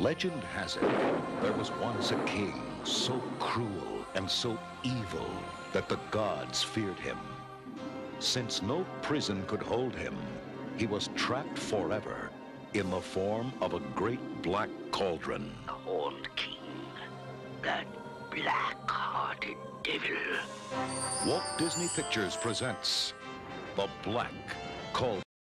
Legend has it, there was once a king so cruel and so evil that the gods feared him. Since no prison could hold him, he was trapped forever in the form of a great black cauldron. The Horned King, that black-hearted devil. Walt Disney Pictures presents The Black Cauldron.